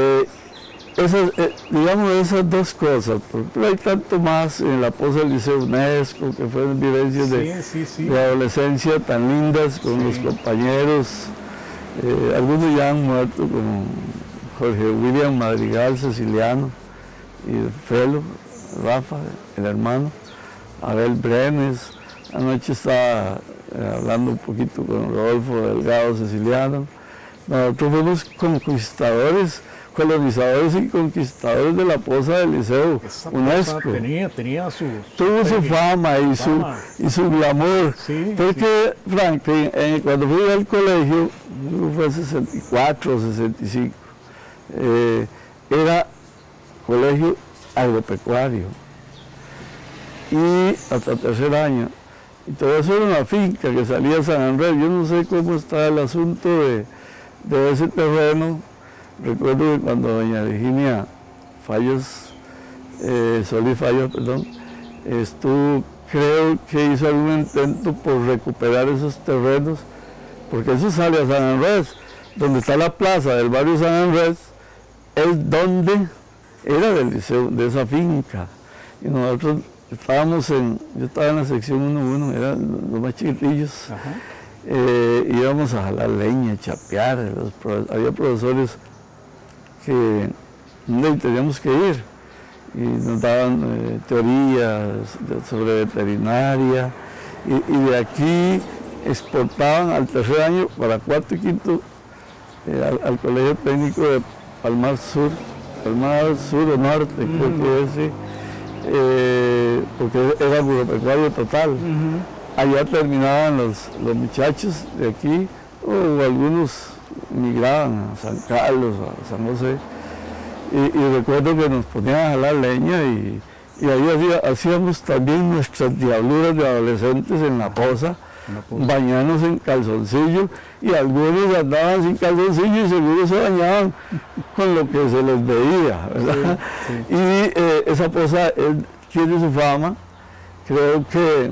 Digamos esas dos cosas, pero hay tanto más en la posa del Liceo UNESCO, que fueron vivencias de adolescencia tan lindas con los compañeros. Algunos ya han muerto, como Jorge William Madrigal, siciliano, y Felo, Rafa, el hermano, Abel Brenes. Anoche estaba hablando un poquito con Rodolfo Delgado, siciliano, nosotros fuimos conquistadores, colonizadores y conquistadores de la Poza del Liceo, Esa UNESCO. cosa tenía su... Tuvo su fama y su glamour. Sí, porque, Franklin, cuando fui al colegio, fue 64 o 65, era colegio agropecuario. Y hasta tercer año. Y todo eso era una finca que salía a San Andrés. Yo no sé cómo está el asunto de ese terreno. Recuerdo que cuando doña Virginia Solís Fallas, estuvo, creo que hizo algún intento por recuperar esos terrenos, porque eso sale a San Andrés, donde está la plaza del barrio San Andrés, es donde era del liceo, de esa finca. Y nosotros yo estaba en la sección 1-1, eran los más chiquitillos. Íbamos a jalar leña, chapear, había profesores que teníamos que ir y nos daban teorías sobre veterinaria y de aquí exportaban al tercer año para cuarto y quinto al Colegio Técnico de Palmar Sur o Norte, creo que ese, porque era agropecuario total. Allá terminaban los muchachos de aquí, o algunos migraban a San Carlos, a San José, y recuerdo que nos ponían a jalar leña y ahí hacíamos también nuestras diabluras de adolescentes en la poza, bañarnos en calzoncillo, y algunos andaban sin calzoncillo y seguro se bañaban con lo que se les veía, ¿verdad? Sí. Y esa poza tiene su fama. Creo que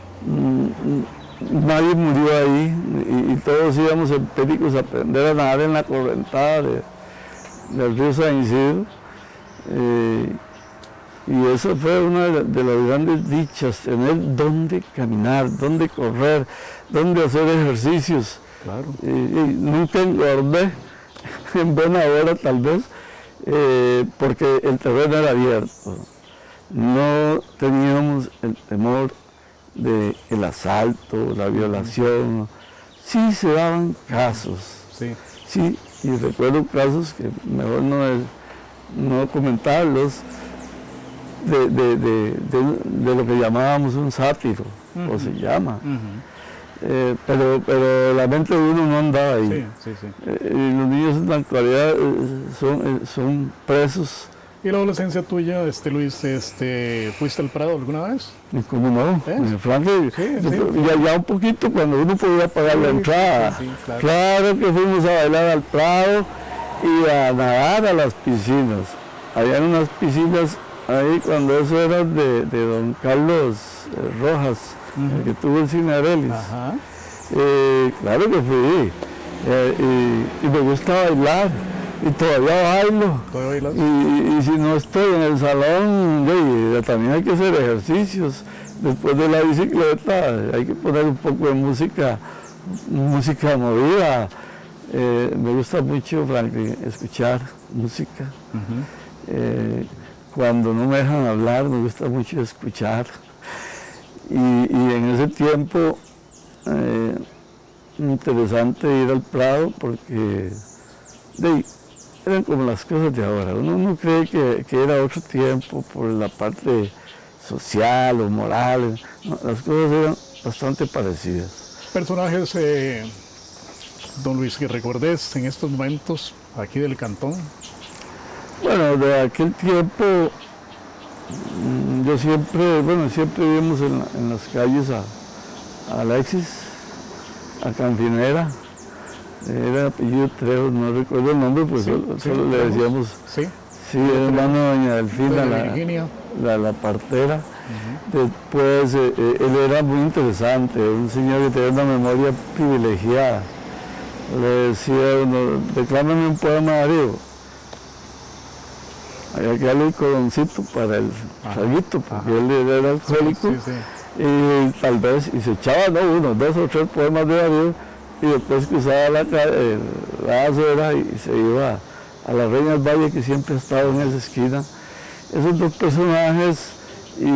nadie murió ahí y todos íbamos empíricos a aprender a nadar en la correntada del río San Isidro. Y eso fue una de las grandes dichas, tener dónde caminar, dónde correr, dónde hacer ejercicios. Claro. Y nunca engordé, en buena hora tal vez, porque el terreno era abierto. No teníamos el temor del asalto, la violación. Sí se daban casos. Sí, y recuerdo casos que mejor no comentarlos, de lo que llamábamos un sátiro, o se llama. Pero la mente de uno no andaba ahí. Y los niños en la actualidad son presos. ¿Y la adolescencia tuya, Luis, fuiste al Prado alguna vez? ¿Cómo no? Franklin, ya un poquito cuando uno podía pagar la entrada. Claro que fuimos a bailar al Prado y a nadar a las piscinas. Había unas piscinas ahí cuando eso era de don Carlos Rojas, el que tuvo el cine Arelis. Claro que fui. Y me gusta bailar. Y todavía bailo. Y si no estoy en el salón, también hay que hacer ejercicios. Después de la bicicleta hay que poner un poco de música movida. Me gusta mucho, Franklin, escuchar música. Cuando no me dejan hablar, me gusta mucho escuchar. Y en ese tiempo, interesante ir al Prado porque eran como las cosas de ahora. Uno no cree que era otro tiempo por la parte social o moral. No, las cosas eran bastante parecidas. Personajes, don Luis, que recuerdes en estos momentos aquí del cantón. Bueno, de aquel tiempo yo siempre vimos en las calles a Alexis, a Cantinera. Era apellido Trejo, no recuerdo el nombre, pues solo le decíamos, hermano de doña Delfina, la partera. Después, él era muy interesante, un señor que tenía una memoria privilegiada. Le decía uno, declámame un poema de Darío. Había que darle el coloncito para el traguito, porque él era alcohólico. Y tal vez, y se echaba uno, 2 o 3 poemas de Darío, y después cruzaba la acera y se iba a la Reina del Valle, que siempre ha estado en esa esquina. Esos 2 personajes, y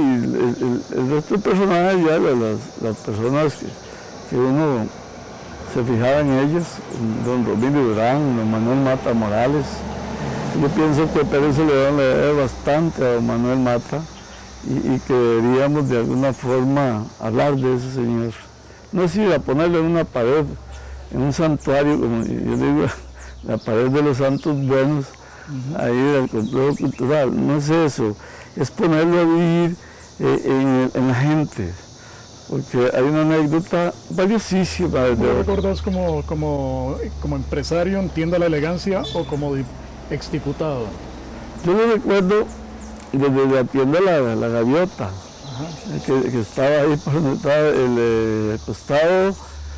el resto de personajes ya las personas que uno se fijaba en ellos, don Romilio Durán, don Manuel Mata Morales. Yo pienso que Pérez Celedón le debe bastante a don Manuel Mata y que deberíamos de alguna forma hablar de ese señor. No sé, a ponerlo en una pared, en un santuario, como yo digo, la pared de los santos buenos, ahí del complejo cultural. No es eso, es ponerlo a vivir en la gente. Porque hay una anécdota valiosísima. ¿Lo recordás como empresario en Tienda La Elegancia o como exdiputado? Yo lo recuerdo desde la tienda La Gaviota, que estaba ahí por donde estaba el costado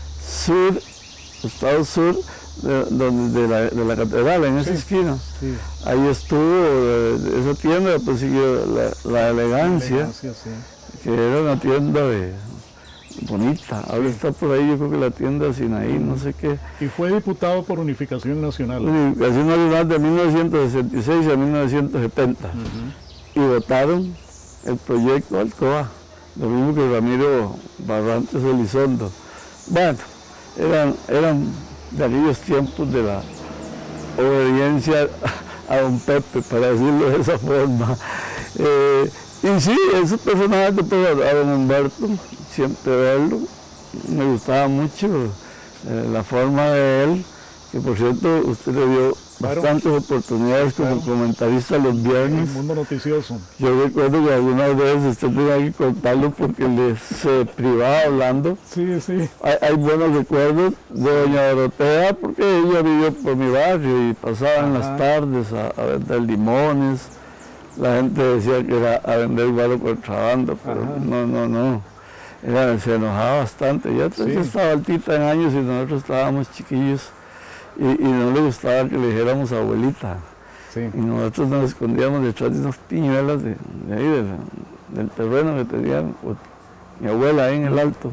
sur de la catedral, en esa esquina. Sí. Ahí estuvo esa tienda, después siguió la Elegancia, que era una tienda bonita. Ahora está por ahí, yo creo que la tienda Sinaí, no sé qué. Y fue diputado por Unificación Nacional. Unificación Nacional de 1966 a 1970. Y votaron el proyecto Alcoa, lo mismo que Ramiro Barrantes Elizondo. Bueno, eran de aquellos tiempos de la obediencia a don Pepe, para decirlo de esa forma. Y sí, esos personajes, a don Humberto, siempre verlo, me gustaba mucho la forma de él, que por cierto usted le dio bastantes oportunidades como comentarista los viernes. El mundo noticioso. Yo recuerdo que algunas veces usted tenía que cortarlo porque se privaba hablando. Sí, sí. Hay buenos recuerdos de doña Dorotea, porque ella vivió por mi barrio y pasaba en las tardes a vender limones. La gente decía que era a vender igual contrabando, pero no. Se enojaba bastante. Ya estaba altita en años y nosotros estábamos chiquillos y no le gustaba que le dijéramos abuelita. Sí. Y nosotros nos escondíamos detrás de unas piñuelas de ahí, del terreno que tenía mi abuela ahí en el alto.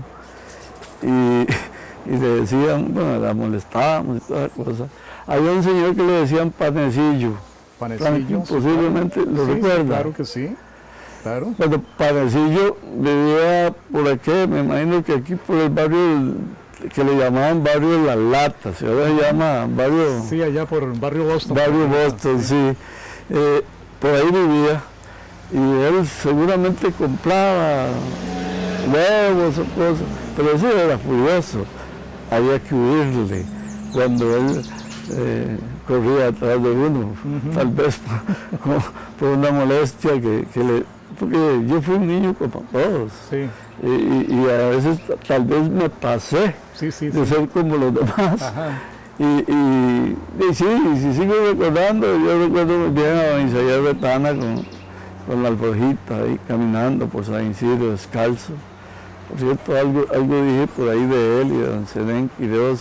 Y le decían, bueno, la molestábamos y toda cosa. Había un señor que le decían Panecillo. Panecillo, posiblemente lo recuerda. Claro que sí, claro. Cuando Panecillo vivía por aquí, me imagino que aquí por el barrio que le llamaban barrio de Las Latas, ahora se llama barrio... Sí, allá por el barrio Boston. Barrio Boston, sí. Por ahí vivía y él seguramente compraba huevos o cosas, pero eso era furioso, había que huirle cuando él... corría atrás de uno, tal vez por una molestia porque yo fui un niño como todos, sí. y a veces tal vez me pasé de ser como los demás. Y si sigo recordando, yo recuerdo muy bien a don Isaías Retana con la alforjita ahí caminando por San Isidro descalzo. Por cierto, algo dije por ahí de él y de don Zenén Quiroz,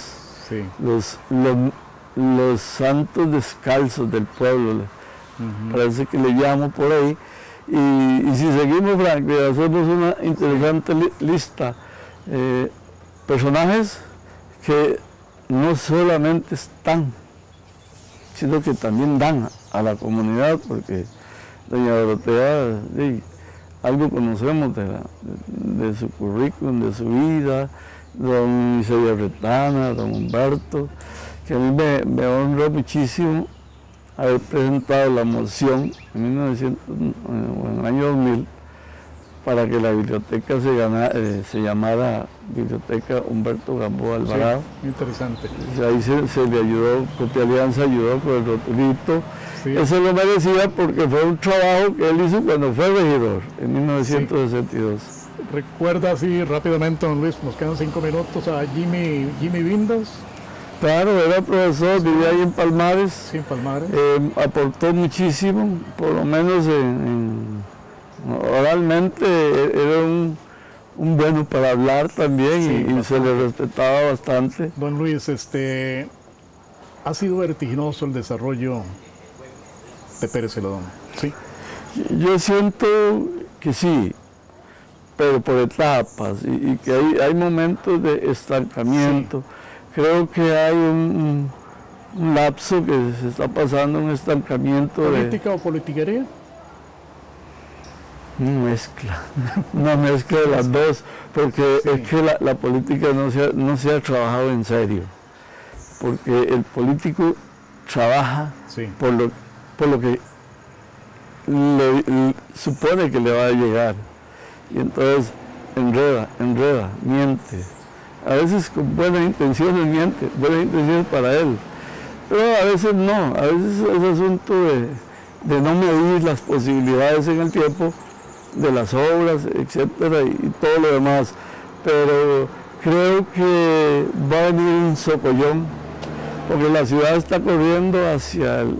los santos descalzos del pueblo, parece que le llamo por ahí. Y si seguimos, Frank, hacemos una interesante lista. Personajes que no solamente están, sino que también dan a la comunidad, porque doña Dorotea, algo conocemos de su currículum, de su vida, don Isaías Retana, don Humberto, que a mí me honró muchísimo haber presentado la moción en el año 2000 para que la biblioteca se llamara Biblioteca Humberto Gamboa Alvarado. Sí, interesante. Ahí se le ayudó, Copia Alianza ayudó con el rotulito. Sí. Eso lo merecía porque fue un trabajo que él hizo cuando fue regidor, en 1962. Sí. ¿Recuerda así rápidamente, don Luis, nos quedan 5 minutos, a Jimmy Vindas? Claro, era profesor, vivía ahí en Palmares. Sí, en Palmares. Aportó muchísimo, por lo menos oralmente era un bueno para hablar también, y se le respetaba bastante. Don Luis, ha sido vertiginoso el desarrollo de Pérez Celedón, ¿sí? Yo siento que sí, pero por etapas, y que hay momentos de estancamiento. Sí. Creo que hay un lapso que se está pasando, un estancamiento. ¿Política o politiquería? una mezcla de las dos, porque es que la política no se ha trabajado en serio, porque el político trabaja por lo que le supone que le va a llegar, y entonces enreda, miente, a veces con buenas intenciones miente, buenas intenciones para él, pero a veces no, a veces es asunto de no medir las posibilidades en el tiempo de las obras, etcétera, y todo lo demás. Pero creo que va a venir un socollón, porque la ciudad está corriendo hacia el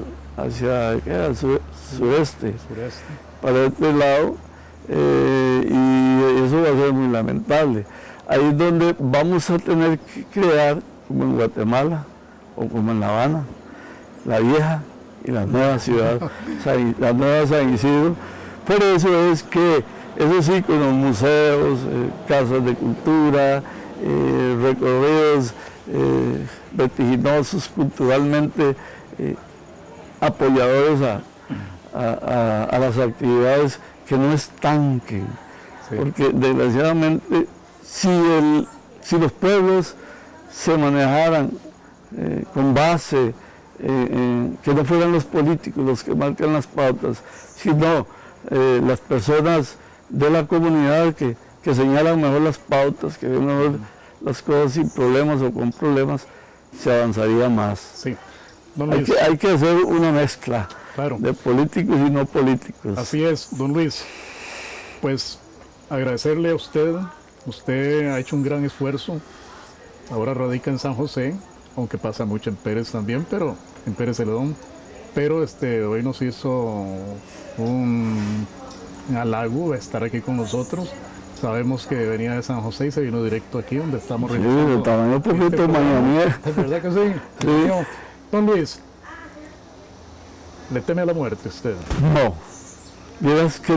sureste, para este lado, y eso va a ser muy lamentable. Ahí es donde vamos a tener que crear, como en Guatemala o como en La Habana, la vieja y la nueva ciudad, la nueva San Isidro. Por eso es que, eso sí, con los museos, casas de cultura, recorridos vertiginosos culturalmente, apoyadores a las actividades que no estanquen, porque desgraciadamente si los pueblos se manejaran con base, que no fueran los políticos los que marcan las pautas, sino las personas de la comunidad que señalan mejor las pautas, que ven mejor las cosas sin problemas o con problemas, se avanzaría más. Sí. Hay que hacer una mezcla de políticos y no políticos. Así es, don Luis. Pues agradecerle a usted. Usted ha hecho un gran esfuerzo. Ahora radica en San José, aunque pasa mucho en Pérez también, pero en Pérez Celedón. Pero hoy nos hizo un halago estar aquí con nosotros. Sabemos que venía de San José y se vino directo aquí donde estamos realizando. Sí, de tamaño poquito mañana. ¿Es verdad que sí? Sí. Don Luis, ¿le teme a la muerte usted? No, vieras que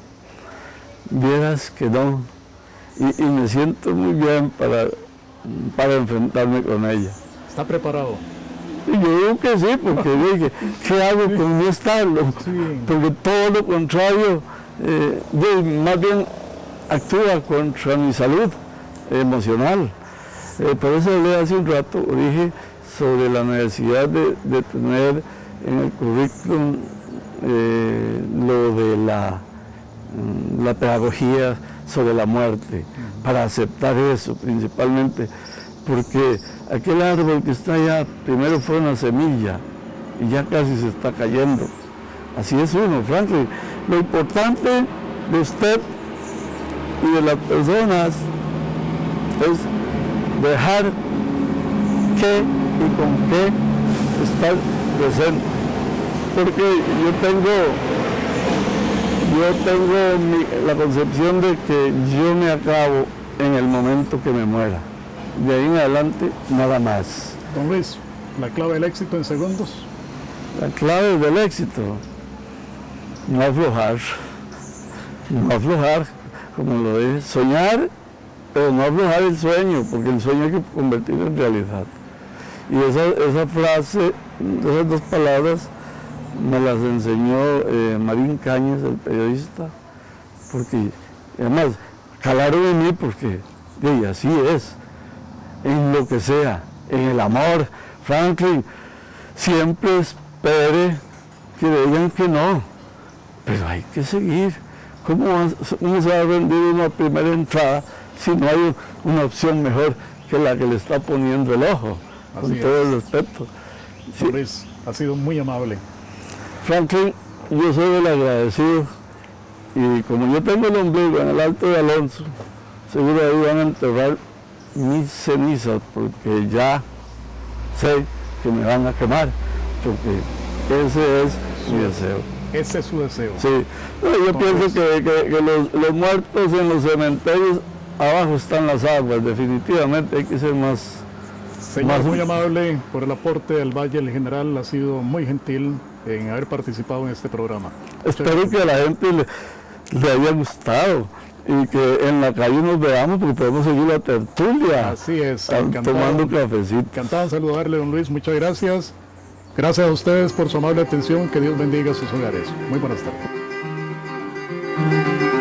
no. Y me siento muy bien para enfrentarme con ella. ¿Está preparado? Yo digo que sí, porque dije, ¿qué hago con no estarlo? Sí. Porque todo lo contrario, más bien actúa contra mi salud emocional. Por eso hablé hace un rato, dije, sobre la necesidad de tener en el currículum lo de la pedagogía sobre la muerte, para aceptar eso principalmente, porque aquel árbol que está allá primero fue una semilla y ya casi se está cayendo. Así es uno, Franklin. Lo importante de usted y de las personas es dejar qué y con qué estar presente, porque yo tengo la concepción de que yo me acabo en el momento que me muera. De ahí en adelante, nada más. Don Luis, ¿la clave del éxito en segundos? La clave del éxito, no aflojar, como lo dije, soñar, pero no aflojar el sueño, porque el sueño hay que convertirlo en realidad. Y esa frase, esas dos palabras, me las enseñó Marín Cañas, el periodista, porque además calaron en mí porque así es, en lo que sea, en el amor. Franklin, siempre espere que digan que no, pero hay que seguir. ¿Cómo se va a rendir una primera entrada si no hay una opción mejor que la que le está poniendo el ojo? Con todo el respeto. Sí. Luis, ha sido muy amable. Franklin, yo soy el agradecido, y como yo tengo el ombligo en el Alto de Alonso, seguro ahí van a enterrar mis cenizas, porque ya sé que me van a quemar, porque ese es mi deseo. Ese es su deseo. Sí, yo pienso que los muertos en los cementerios, abajo están las aguas, definitivamente hay que ser más... Señor, muy amable por el aporte del Valle. El general ha sido muy gentil en haber participado en este programa. Espero que a la gente le haya gustado y que en la calle nos veamos, porque podemos seguir la tertulia. Así es, tomando cafecito. Encantado de saludarle, don Luis. Muchas gracias. Gracias a ustedes por su amable atención. Que Dios bendiga sus hogares. Muy buenas tardes.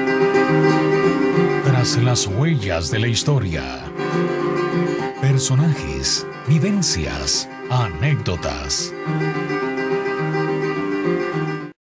Tras las huellas de la historia. Personajes, vivencias, anécdotas.